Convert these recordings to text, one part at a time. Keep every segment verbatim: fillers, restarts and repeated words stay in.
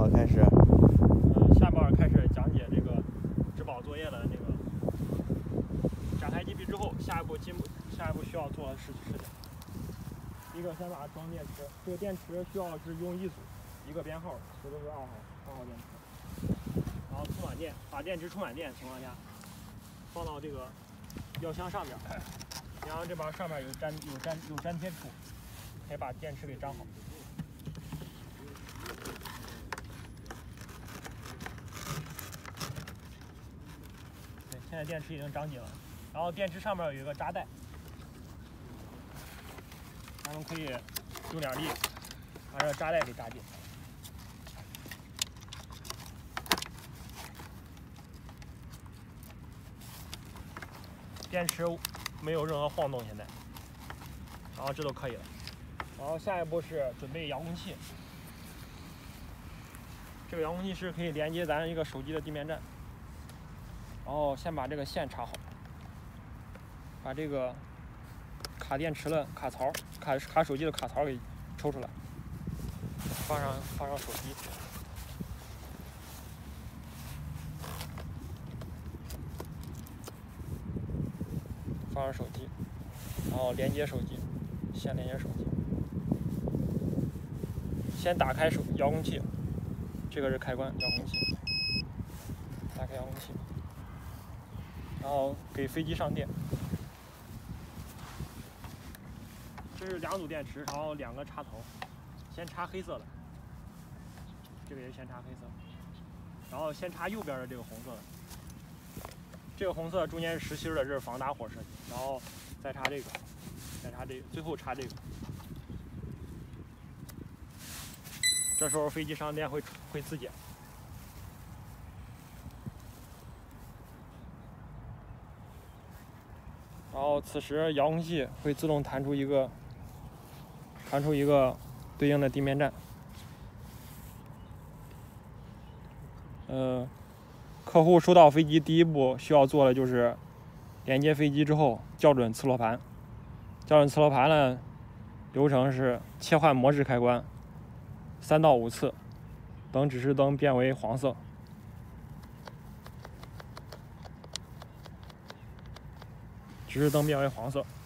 好，开始。 呃，下面开始讲解这个质保作业的那个展开机皮之后，下一步进步，下一步需要做的事事情。一个先把它装电池，这个电池需要是用一组，一个编号，这都是二号二号电池。然后充满电，把电池充满电的情况下，放到这个药箱上面，然后这边上面有粘有粘有粘贴处，可以把电池给粘好。对，现在电池已经粘紧了，然后电池上面有一个扎带，咱们可以用点力把这个扎带给扎紧。电池没有任何晃动，现在，然后这都可以了。然后下一步是准备遥控器，这个遥控器是可以连接咱一个手机的地面站。然后先把这个线插好，把这个卡电池的卡槽、卡卡手机的卡槽给抽出来，放上放上手机。放上手机，然后连接手机，先连接手机。先打开手遥控器，这个是开关，遥控器。打开遥控器，然后给飞机上电。这是两组电池，然后两个插头，先插黑色的，这个也先插黑色，然后先插右边的这个红色的。这个红色中间是实心的，这是防打火设计，然后再插这个，再插这个，最后插这个。这时候飞机上电会会自检。然后此时遥控器会自动弹出一个，弹出一个对应的地面站。呃。客户收到飞机第一步需要做的就是连接飞机之后校准磁罗盘。校准磁罗盘呢，流程是切换模式开关三到五次，等指示灯变为黄色。指示灯变为黄色。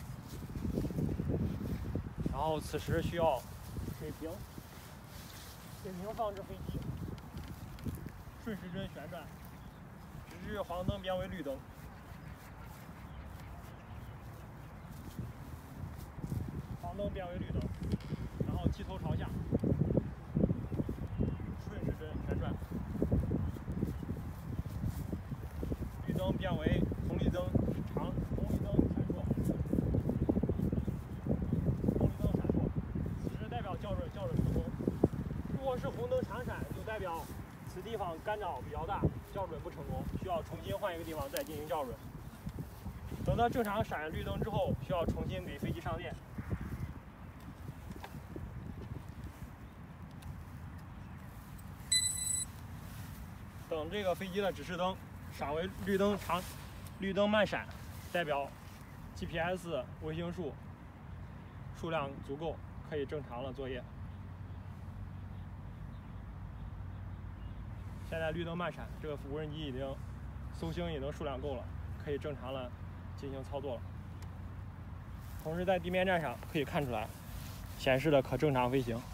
然后此时需要水平，水平放置飞机。顺时针旋转，直至黄灯变为绿灯。黄灯变为绿灯，然后机头朝下，顺时针旋转，绿灯变为红绿灯长，红绿灯闪烁，红绿灯闪烁，此时代表校准校准成功。如果是红灯长闪，就代表此地方干扰比较大，校准不成功，需要重新换一个地方再进行校准。等到正常闪绿灯之后，需要重新给飞机上电。等这个飞机的指示灯闪为绿灯长，绿灯慢闪，代表 G P S 卫星数数量足够，可以正常的作业。现在绿灯慢闪，这个无人机已经搜星已经数量够了，可以正常的进行操作了。同时在地面站上可以看出来，显示的可正常飞行。